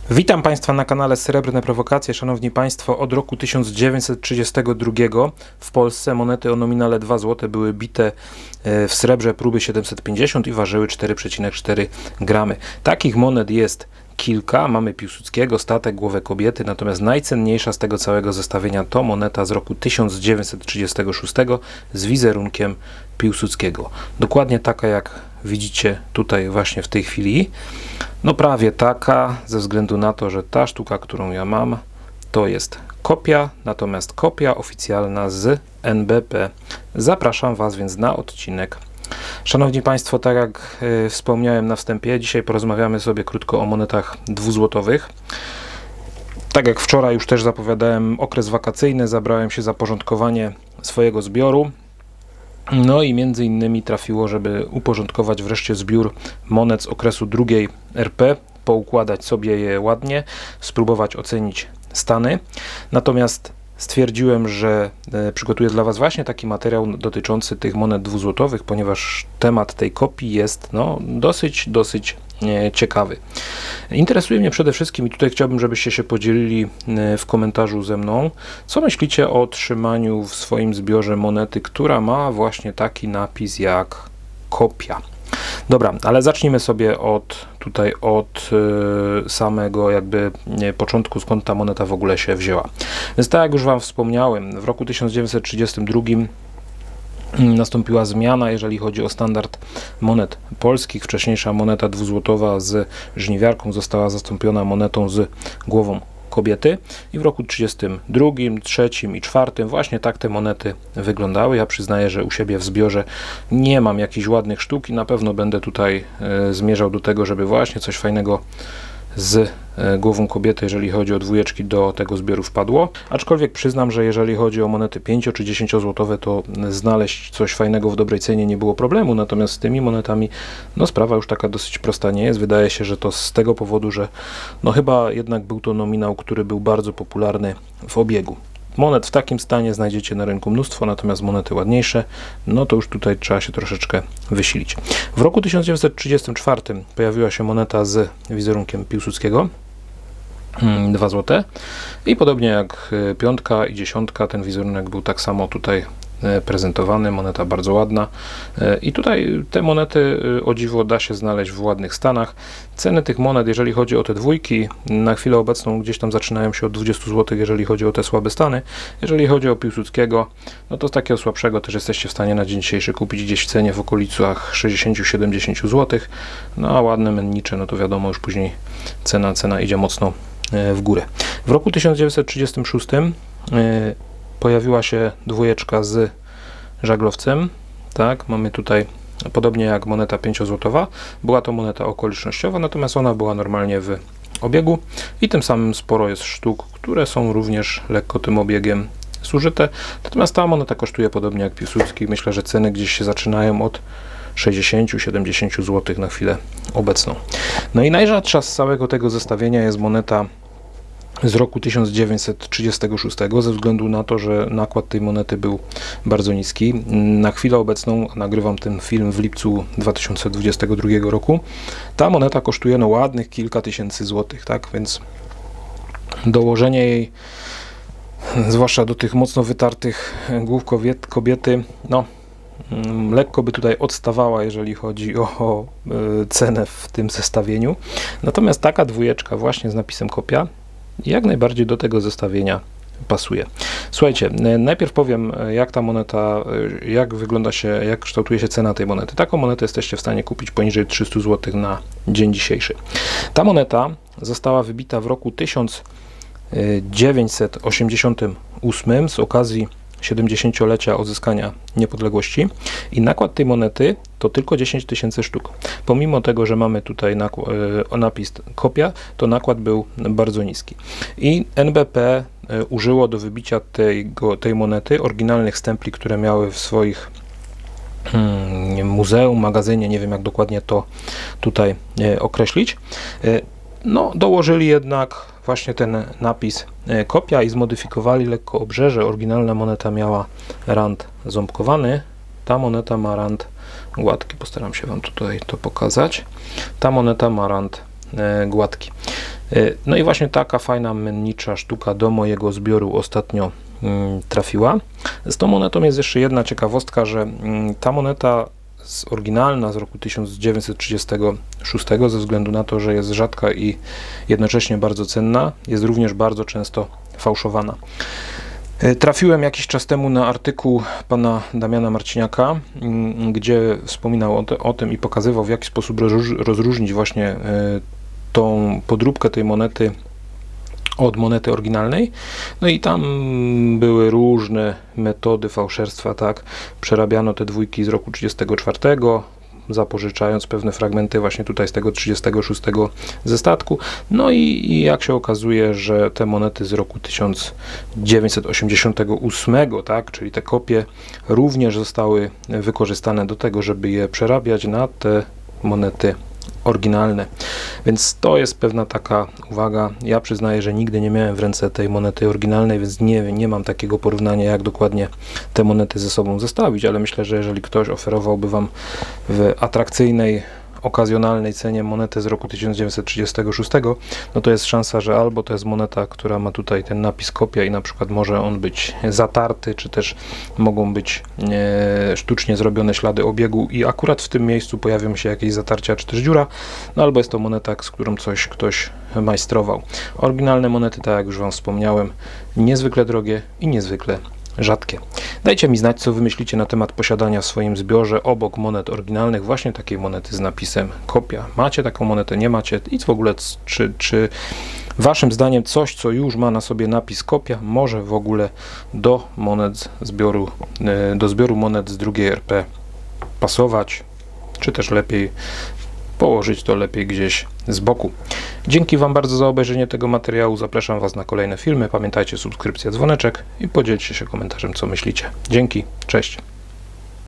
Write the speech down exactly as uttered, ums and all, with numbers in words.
Witam Państwa na kanale Srebrne Prowokacje. Szanowni Państwo, od roku tysiąc dziewięćset trzydziestego drugiego w Polsce monety o nominale dwa złote były bite w srebrze próby siedemset pięćdziesiąt i ważyły cztery przecinek cztery gramy. Takich monet jest kilka. Mamy Piłsudskiego, Statek, Głowę Kobiety, natomiast najcenniejsza z tego całego zestawienia to moneta z roku tysiąc dziewięćset trzydziestego szóstego z wizerunkiem Piłsudskiego. Dokładnie taka, jak widzicie tutaj właśnie w tej chwili. No prawie taka, ze względu na to, że ta sztuka, którą ja mam, to jest kopia, natomiast kopia oficjalna z N B P. Zapraszam Was więc na odcinek. Szanowni Państwo, tak jak y, wspomniałem na wstępie, dzisiaj porozmawiamy sobie krótko o monetach dwuzłotowych. Tak jak wczoraj już też zapowiadałem, okres wakacyjny, zabrałem się za porządkowanie swojego zbioru. No i między innymi trafiło, żeby uporządkować wreszcie zbiór monet z okresu drugiej R P, poukładać sobie je ładnie, spróbować ocenić stany. Natomiast stwierdziłem, że e, przygotuję dla Was właśnie taki materiał dotyczący tych monet dwuzłotowych, ponieważ temat tej kopii jest no, dosyć, dosyć e, ciekawy. Interesuje mnie przede wszystkim, i tutaj chciałbym, żebyście się podzielili e, w komentarzu ze mną, co myślicie o otrzymaniu w swoim zbiorze monety, która ma właśnie taki napis jak kopia. Dobra, ale zacznijmy sobie od tutaj od y, samego jakby nie, początku, skąd ta moneta w ogóle się wzięła. Więc tak jak już Wam wspomniałem, w roku tysiąc dziewięćset trzydziestym drugim nastąpiła zmiana, jeżeli chodzi o standard monet polskich. Wcześniejsza moneta dwuzłotowa z żniwiarką została zastąpiona monetą z głową kobiety i w roku trzydziestym drugim, trzecim i czwartym właśnie tak te monety wyglądały. Ja przyznaję, że u siebie w zbiorze nie mam jakichś ładnych sztuk i na pewno będę tutaj e, zmierzał do tego, żeby właśnie coś fajnego z e, głową kobiety, jeżeli chodzi o dwójeczki, do tego zbioru wpadło. Aczkolwiek przyznam, że jeżeli chodzi o monety pięcio czy dziesięciozłotowe, to znaleźć coś fajnego w dobrej cenie nie było problemu, natomiast z tymi monetami no sprawa już taka dosyć prosta nie jest. Wydaje się, że to z tego powodu, że no chyba jednak był to nominał, który był bardzo popularny w obiegu. Monet w takim stanie znajdziecie na rynku mnóstwo, natomiast monety ładniejsze, no to już tutaj trzeba się troszeczkę wysilić. W roku tysiąc dziewięćset trzydziestym czwartym pojawiła się moneta z wizerunkiem Piłsudskiego, dwa złote, i podobnie jak piątka i dziesiątka, ten wizerunek był tak samo tutaj prezentowany, moneta bardzo ładna i tutaj te monety o dziwo da się znaleźć w ładnych stanach. Ceny tych monet, jeżeli chodzi o te dwójki, na chwilę obecną gdzieś tam zaczynają się od dwudziestu złotych, jeżeli chodzi o te słabe stany. Jeżeli chodzi o Piłsudskiego, no to z takiego słabszego też jesteście w stanie na dzień dzisiejszy kupić gdzieś w cenie w okolicach sześćdziesięciu do siedemdziesięciu złotych, no a ładne mennicze, no to wiadomo, już później cena, cena idzie mocno w górę. W roku tysiąc dziewięćset trzydziestym szóstym pojawiła się dwójeczka z żaglowcem, tak, mamy tutaj, podobnie jak moneta pięciozłotowa, była to moneta okolicznościowa, natomiast ona była normalnie w obiegu i tym samym sporo jest sztuk, które są również lekko tym obiegiem zużyte, natomiast ta moneta kosztuje podobnie jak Piłsudski. Myślę, że ceny gdzieś się zaczynają od sześćdziesięciu do siedemdziesięciu złotych na chwilę obecną. No i najrzadsza z całego tego zestawienia jest moneta z roku tysiąc dziewięćset trzydziestego szóstego, ze względu na to, że nakład tej monety był bardzo niski. Na chwilę obecną, nagrywam ten film w lipcu dwa tysiące dwudziestego drugiego roku, ta moneta kosztuje no ładnych kilka tysięcy złotych, tak, więc dołożenie jej, zwłaszcza do tych mocno wytartych głów kobiet, kobiety, no lekko by tutaj odstawała, jeżeli chodzi o, o cenę w tym zestawieniu. Natomiast taka dwójeczka właśnie z napisem kopia jak najbardziej do tego zestawienia pasuje. Słuchajcie, najpierw powiem, jak ta moneta, jak wygląda się, jak kształtuje się cena tej monety. Taką monetę jesteście w stanie kupić poniżej trzystu złotych na dzień dzisiejszy. Ta moneta została wybita w roku tysiąc dziewięćset osiemdziesiątym ósmym z okazji siedemdziesięciolecia odzyskania niepodległości i nakład tej monety to tylko dziesięć tysięcy sztuk. Pomimo tego, że mamy tutaj napis kopia, to nakład był bardzo niski. I N B P użyło do wybicia tego, tej monety oryginalnych stempli, które miały w swoich hmm, muzeum, magazynie, nie wiem jak dokładnie to tutaj określić. No, dołożyli jednak właśnie ten napis kopia i zmodyfikowali lekko obrzeże. Oryginalna moneta miała rand ząbkowany, ta moneta ma rand gładki. Postaram się Wam tutaj to pokazać. Ta moneta ma rand gładki. No i właśnie taka fajna mennicza sztuka do mojego zbioru ostatnio trafiła. Z tą monetą jest jeszcze jedna ciekawostka, że ta moneta z oryginalna z roku tysiąc dziewięćset trzydziestego szóstego, ze względu na to, że jest rzadka i jednocześnie bardzo cenna, jest również bardzo często fałszowana. Trafiłem jakiś czas temu na artykuł pana Damiana Marciniaka, gdzie wspominał o, te, o tym i pokazywał, w jaki sposób rozróżnić właśnie tą podróbkę tej monety od monety oryginalnej. No i tam były różne metody fałszerstwa, tak? Przerabiano te dwójki z roku trzydziestego czwartego, zapożyczając pewne fragmenty właśnie tutaj z tego trzydziestego szóstego ze statku. No i, i jak się okazuje, że te monety z roku tysiąc dziewięćset osiemdziesiątego ósmego, tak, czyli te kopie, również zostały wykorzystane do tego, żeby je przerabiać na te monety oryginalne. Więc to jest pewna taka uwaga. Ja przyznaję, że nigdy nie miałem w ręce tej monety oryginalnej, więc nie, nie mam takiego porównania, jak dokładnie te monety ze sobą zestawić, ale myślę, że jeżeli ktoś oferowałby Wam w atrakcyjnej, okazjonalnej cenie monetę z roku tysiąc dziewięćset trzydziestego szóstego, no to jest szansa, że albo to jest moneta, która ma tutaj ten napis kopia i na przykład może on być zatarty, czy też mogą być e, sztucznie zrobione ślady obiegu i akurat w tym miejscu pojawią się jakieś zatarcia, czy też dziura, no albo jest to moneta, z którą coś ktoś majstrował. Oryginalne monety, tak jak już Wam wspomniałem, niezwykle drogie i niezwykle rzadkie. Dajcie mi znać, co wymyślicie na temat posiadania w swoim zbiorze obok monet oryginalnych właśnie takiej monety z napisem kopia. Macie taką monetę, nie macie? I w ogóle, czy, czy Waszym zdaniem coś, co już ma na sobie napis kopia, może w ogóle do monet zbioru, do zbioru monet z drugiej R P pasować, czy też lepiej położyć to lepiej gdzieś z boku. Dzięki Wam bardzo za obejrzenie tego materiału. Zapraszam Was na kolejne filmy. Pamiętajcie, subskrypcja, dzwoneczek i podzielcie się komentarzem, co myślicie. Dzięki, cześć.